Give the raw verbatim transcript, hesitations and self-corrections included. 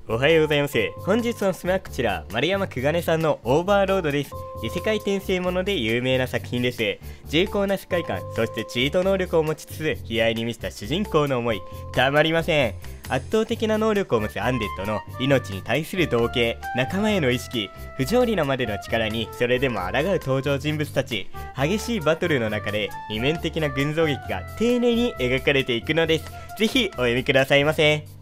おはようございます。本日のおすすめはこちら、丸山久金さんのオーバーロードです。異世界転生もので有名な作品です。重厚な世界観、そしてチート能力を持ちつつ、悲哀に満ちた主人公の思い、たまりません。圧倒的な能力を持つアンデッドの命に対する同型、仲間への意識、不条理なまでの力にそれでも抗う登場人物たち、激しいバトルの中で二面的な群像劇が丁寧に描かれていくのです。ぜひお読みくださいませ。